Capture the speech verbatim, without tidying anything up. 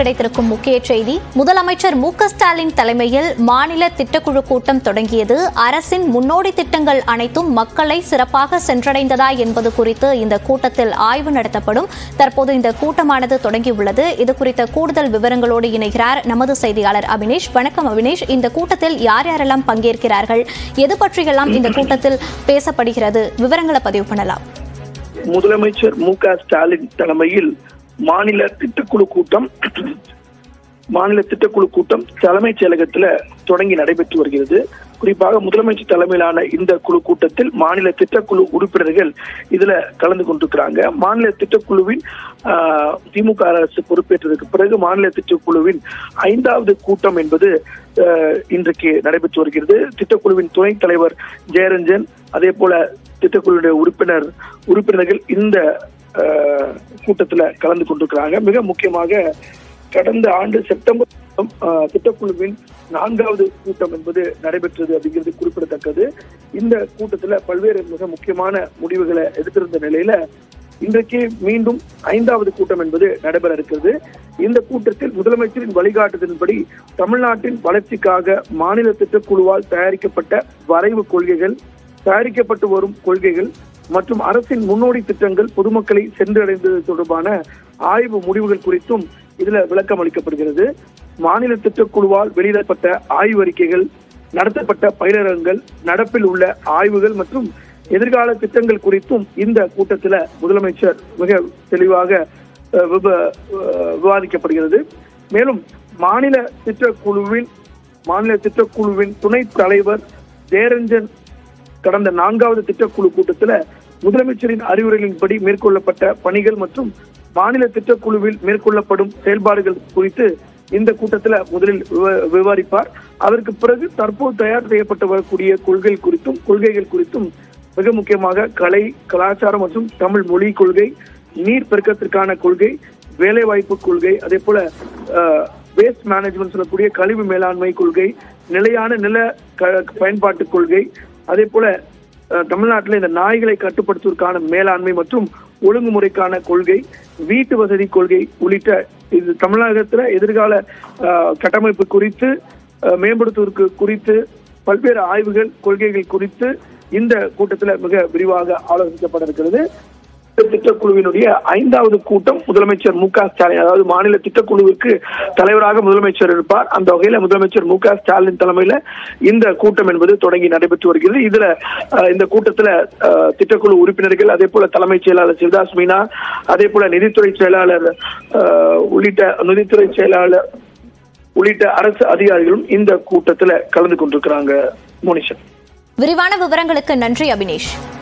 கிடைத்திருக்கும் முக்கிய செய்தி. முதலமைச்சர் மு க ஸ்டாலின் தலைமையில் மாநில திட்டக்குழு கூட்டம் தொடங்கியது. அரசின் முன்னோடி திட்டங்கள் அனைத்தும் மக்களை சிறப்பாக சென்றடைந்ததா என்பது குறித்து இந்த கூட்டத்தில் ஆய்வு நடத்தப்படும். தற்போது இந்த கூட்டமானது தொடங்கியுள்ளது. இது குறித்த கூடுதல் விவரங்களோடு இணைகிறார் நமது செய்தியாளர் அபினேஷ். வணக்கம் அபினேஷ். இந்த கூட்டத்தில் யார் யாரெல்லாம் பங்கேற்கிறார்கள், எது பற்றியெல்லாம் இந்த கூட்டத்தில் பேசப்படுகிறது, விவரங்களை பதிவு பண்ணலாம். முதலமைச்சர் மு க ஸ்டாலின் தலைமையில் மாநில திட்டக்குழு கூட்டம் மாநில திட்டக்குழு கூட்டம் தலைமைச் செயலகத்தில் தொடங்கி நடைபெற்று வருகிறது. குறிப்பாக முதலமைச்சர் தலைமையிலான இந்த குழு கூட்டத்தில் மாநில திட்டக்குழு உறுப்பினர்கள் இதுல கலந்து கொண்டிருக்கிறாங்க. மாநில திட்டக்குழுவின் திமுக அரசு பொறுப்பேற்றதற்கு பிறகு மாநில திட்டக்குழுவின் ஐந்தாவது கூட்டம் என்பது இன்றைக்கு நடைபெற்று வருகிறது. திட்டக்குழுவின் துணைத் தலைவர் ஜெயரஞ்சன், அதே போல திட்டக்குழுவுடைய உறுப்பினர் உறுப்பினர்கள் இந்த கூட்டத்தில் கலந்து கொண்டிருக்கிறாங்க. மிக முக்கியமாக கடந்த ஆண்டு செப்டம்பர் திட்டக்குழுவின் நான்காவது கூட்டம் என்பது நடைபெற்றது அப்படிங்கிறது குறிப்பிடத்தக்கது. இந்த கூட்டத்தில் பல்வேறு மிக முக்கியமான முடிவுகளை எடுத்திருந்த நிலையில இன்றைக்கு மீண்டும் ஐந்தாவது கூட்டம் என்பது நடைபெற இருக்கிறது. இந்த கூட்டத்தில் முதலமைச்சரின் வழிகாட்டுதலின்படி தமிழ்நாட்டின் வளர்ச்சிக்காக மாநில திட்டக்குழுவால் தயாரிக்கப்பட்ட வரைவு கொள்கைகள், தயாரிக்கப்பட்டு வரும் கொள்கைகள் மற்றும் அரசின் முன்னோடி திட்டங்கள் பொதுமக்களை சென்றடைந்தது தொடர்பான ஆய்வு முடிவுகள் குறித்தும் இதுல விளக்கம் அளிக்கப்படுகிறது. மாநில திட்டக்குழுவால் வெளியிடப்பட்ட ஆய்வறிக்கைகள், நடத்தப்பட்ட பயிலரங்குகள், நடப்பில் உள்ள ஆய்வுகள் மற்றும் எதிர்கால திட்டங்கள் குறித்தும் இந்த கூட்டத்தில் முதலமைச்சர் மிக தெளிவாக விவாதிக்கப்படுகிறது. மேலும் மாநில திட்டக்குழுவின் மாநில திட்டக்குழுவின் துணைத் தலைவர் ஜெயரஞ்சன் கடந்த நான்காவது திட்டக்குழு கூட்டத்தில் முதலமைச்சரின் அறிவுரைகளின்படி மேற்கொள்ளப்பட்ட பணிகள் மற்றும் மாநில திட்டக்குழுவில் மேற்கொள்ளப்படும் செயல்பாடுகள் குறித்து இந்த கூட்டத்தில் முதலில் விவாதிப்பார். அதற்கு பிறகு தற்போது தயார் செய்யப்பட்டு வரக்கூடிய கொள்கை குறித்தும் கொள்கைகள் குறித்தும் மிக முக்கியமாக கலை, கலாச்சாரம் மற்றும் தமிழ் மொழி கொள்கை, நீர் பெருக்கத்திற்கான கொள்கை, வேலைவாய்ப்பு கொள்கை, அதே போல வேஸ்ட் மேனேஜ்மெண்ட் சொல்லக்கூடிய கழிவு மேலாண்மை கொள்கை, நிலையான நில பயன்பாட்டு கொள்கை, அதே போல தமிழ்நாட்டில் இந்த நாய்களை கட்டுப்படுத்துவதற்கான மேலாண்மை மற்றும் ஒழுங்குமுறைக்கான கொள்கை, வீட்டு வசதி கொள்கை உள்ளிட்ட இது தமிழகத்துல எதிர்கால கட்டமைப்பு குறித்து மேம்படுத்துவதற்கு குறித்து பல்வேறு ஆய்வுகள், கொள்கைகள் குறித்து இந்த கூட்டத்தில் மிக விரிவாக ஆலோசிக்கப்பட இருக்கிறது. திட்டக்குழுவினுடைய ஐந்தாவது கூட்டம் முதலமைச்சர் மு க ஸ்டாலின், அதாவது மாநில திட்டக்குழுவிற்கு தலைவராக முதலமைச்சர் இருப்பார். அந்த வகையில முதலமைச்சர் மு க ஸ்டாலின் தலைமையில இந்த கூட்டம் என்பது தொடங்கி நடைபெற்று வருகிறது. இதுல இந்த கூட்டத்துல திட்டக்குழு உறுப்பினர்கள், அதே போல தலைமைச் செயலாளர் சிவதாஸ் மீனா, அதே போல நிதித்துறை செயலாளர் உள்ளிட்ட நிதித்துறை செயலாளர் உள்ளிட்ட அரசு அதிகாரிகளும் இந்த கூட்டத்துல கலந்து கொண்டிருக்கிறாங்க. மோனிஷா, விரிவான விவரங்களுக்கு நன்றி அபினேஷ்.